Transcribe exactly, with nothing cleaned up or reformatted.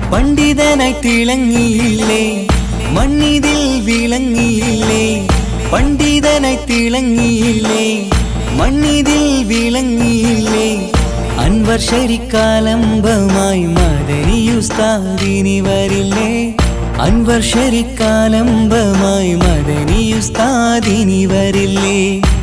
പണ്ഡിതനായി തിളങ്ങിയില്ലേ മണ്ണിതിൽ വിളങ്ങിയില്ലേ പണ്ഡിതനായി തിളങ്ങിയില്ലേ മണ്ണിതിൽ വിളങ്ങിയില്ലേ അൻവർ ശരിക്കാലംബമായി മദനി ഉസ്താദിനി വരില്ലേ അൻവർ ശരിക്കാലംബമായി മദനി ഉസ്താദിനി വരില്ലേ